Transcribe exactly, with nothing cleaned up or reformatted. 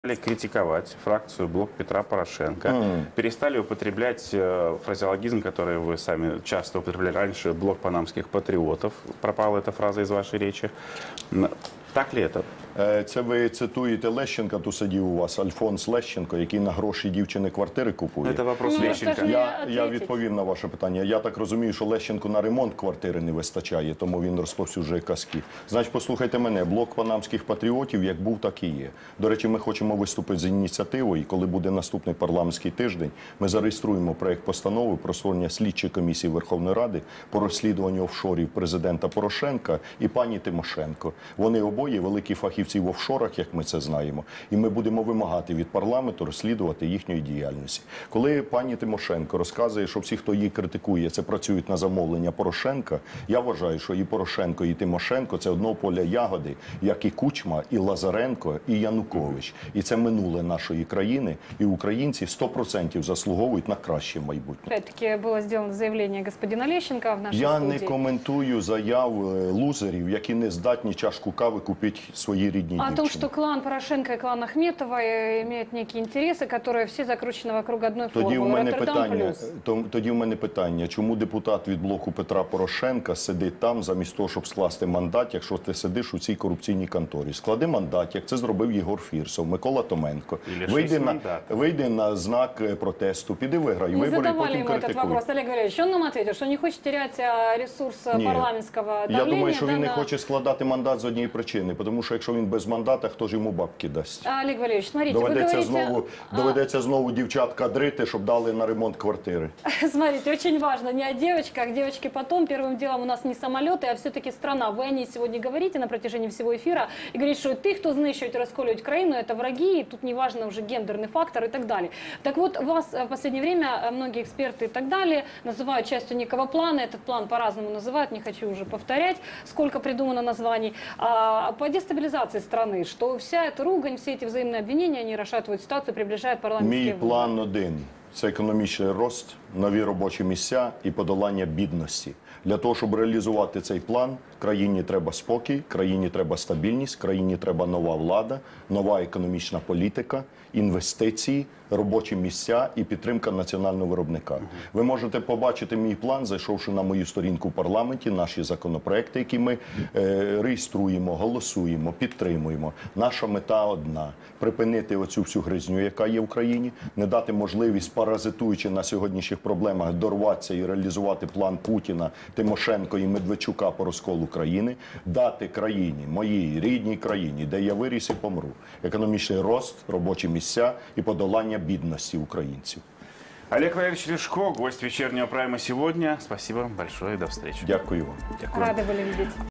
Перестали критиковать фракцию «Блок Петра Порошенко», Mm. перестали употреблять э, фразеологизм, который вы сами часто употребляли раньше, «блок панамских патриотов». Пропала эта фраза из вашей речи. Так ли это? Це ви цитуєте Лещенка, тут сидів у вас, Альфонс Лещенко, який на гроші дівчини квартири купує? Це вопрос Ну, Лещенка. Я, я відповім на ваше питання. Я так розумію, що Лещенку на ремонт квартири не вистачає, тому він розповсюджує казки. Значить, послухайте мене, блок панамських патріотів як був, так і є. До речі, ми хочемо виступити з ініціативою, і коли буде наступний парламентський тиждень, ми зареєструємо проєкт постанови про створення слідчої комісії Верховної Ради по розслідуванню офшорів президента Порошенка і пані Тимошенко. Вони обоє великі фахівці в офшорах, як ми це знаємо, і ми будемо вимагати від парламенту розслідувати їхньої діяльності. Коли пані Тимошенко розказує, що всі, хто її критикує, це працюють на замовлення Порошенка, я вважаю, що і Порошенко, і Тимошенко – це одного поля ягоди, як і Кучма, і Лазаренко, і Янукович. І це минуле нашої країни, і українці сто відсотків заслуговують на краще майбутнє. Опять-таки было сделано заявление господина Лещенко в нашей Я студии. не коментую заяв е, лузерів, які не здатні чашку кави купити своїй рідній О дівчині. том, что клан Порошенко и клан Ахметова имеют некие интересы, которые все закручены вокруг одной Тоді в формулы. мене Роттердам питання, плюс. то- тоді в мене питання, чому депутат від блоку Петра Порошенка сидить там, замість того, щоб скласти мандат, якщо ти сидиш у цій корупційній конторі. Склади мандат, як це зробив Єгор Фірсов, Микола Томенко. І лишись Вийди на, мандата. вийди на знак е, протесту, піди виграй Мы вибори, і задавали потім ему этот критикуй. вопрос, Олег Валерьевич. Он нам ответил, что не хочет терять а, ресурс а, Ні. парламентского давления. Я думаю, що да, він не на- хоче складати мандат з однієї причини, тому що якщо він без мандата, хто ж йому бабки дасть? Олег Валерьевич, смотрите, вы Доведеться говорите... знову, а, доведеться знову дівчат кадрити, щоб дали на ремонт квартири. Смотрите, очень важно не о девочках, девочки потом. Первым делом у нас не самолеты, а все-таки страна. Вы о ней сегодня говорите на протяжении всего эфира и говорите, что ты, кто знищують, расколюють країну, это враги, и тут не важно уже гендерный фактор и так далее. Так вот, вас в последнее время многие эксперты и так далее называют частью некого плана. Этот план по-разному называют, не хочу уже повторять, сколько придумано названий. А, по дестабилизации страны, что вся эта ругань, все эти взаимные обвинения, они расшатывают ситуацию, приближают парламентские Мій выборы. план один – це економічний рост, нові робочі місця і подолання бідності. Для того, щоб реалізувати цей план, країні треба спокій, країні треба стабільність, країні треба нова влада, нова економічна політика, інвестиції, робочі місця і підтримка національного виробника. Ви можете побачити мій план, зайшовши на мою сторінку в парламенті, наші законопроекти, які ми е, реєструємо, голосуємо, підтримуємо. Наша мета одна – припинити оцю всю гризню, яка є в країні, не дати можливість, паразитуючи на сьогоднішніх проблемах, дорватися і реалізувати план Путіна, Тимошенко і Медведчука по розколу країни, дати країні, моїй рідній країні, де я виріс і помру, економічний рост, робочі місця і подолання бідності українців. Олег Валерьевич Ляшко, гость вечернего прайма сегодня. Спасибо большое и до встречи. Дякую вам. Дякую. Рады были видеть.